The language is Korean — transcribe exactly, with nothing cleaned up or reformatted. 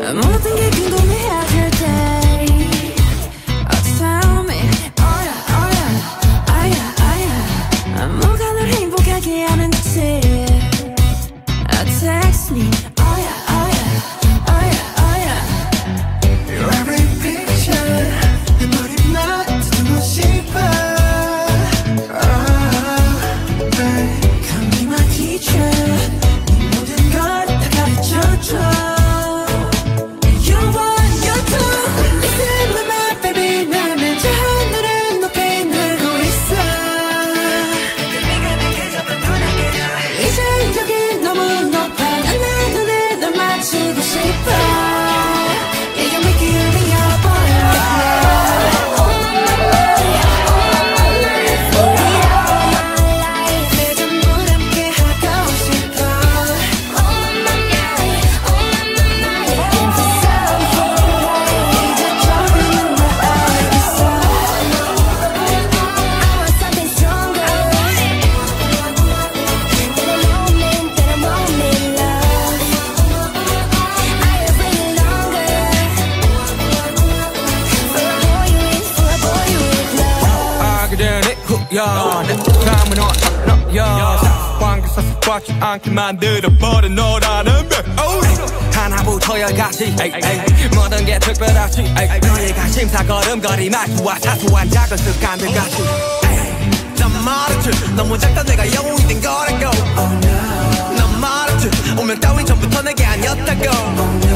모든 게 궁금해하실 때 Oh tell me oh yeah oh yeah oh yeah oh yeah 뭐가 널 행복하게 하는지 Oh text me oh yeah oh yeah oh yeah oh yeah Your every picture 내 머리만 듣고 싶어 Oh babe Come be my teacher 네 모든 걸 다 가르쳐줘 야, 내 감은 너야 관계사 습관치 않게 만들어버린 너라는 배 하나부터 열까지 모든 게 특별하지 너의 관심사 걸음걸이 말투와 사소한 작은 습관들 같이 난 말했지 너무 작다 내가 영웅이 된 거라고 난 말했지 운명 따윈 전부터 내게 아니었다고